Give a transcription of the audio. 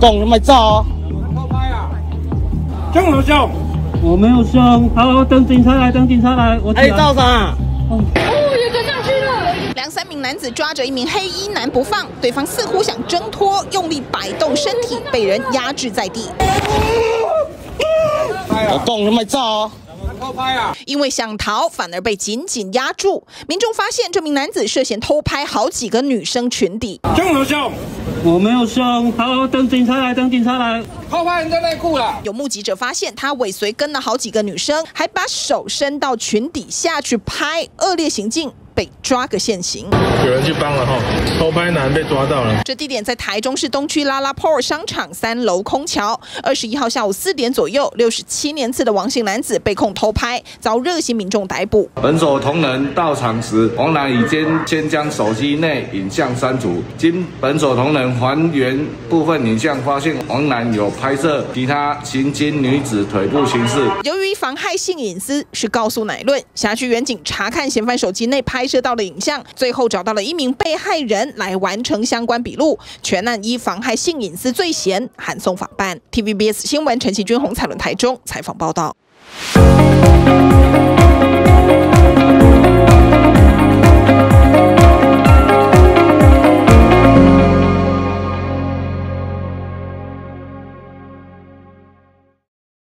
讲你咪走啊！ 偷拍啊！凶什么凶？ 我没有凶。好，等警察来，等警察来，我。 哎，照啥？ 哦，有个上去了。2、3名男子抓着一名黑衣男不放，对方似乎想挣脱，用力摆动身体，被人压制在地。 我讲你咪走啊！ 偷拍啊！ 因为想逃，反而被紧紧压住。民众发现这名男子涉嫌偷拍好几个女生裙底。 凶什么凶？ 我没有凶。好，等警察来，等警察来。 偷拍人家内裤了。 有目击者发现，他尾随跟了好几个女生，还把手伸到裙底下去拍，恶劣行径。 被抓个现行， 有人去帮了哈，偷拍男被抓到了。 这地点在台中市东区拉拉 POR 商场3楼空桥。21号下午4点左右，67年次的王姓男子被控偷拍，遭热心民众逮捕。 本所同仁到场时，王男已先将手机内影像删除。经本所同仁还原部分影像，发现王男有拍摄其他行经女子腿部形式。 由于妨害性隐私是告诉乃论，辖区员警查看嫌犯手机内拍摄到的影像，最后找到了一名被害人来完成相关笔录，全案依妨害性隐私罪嫌函送法办。TVBS 新闻陈其君、洪彩伦台中采访报道。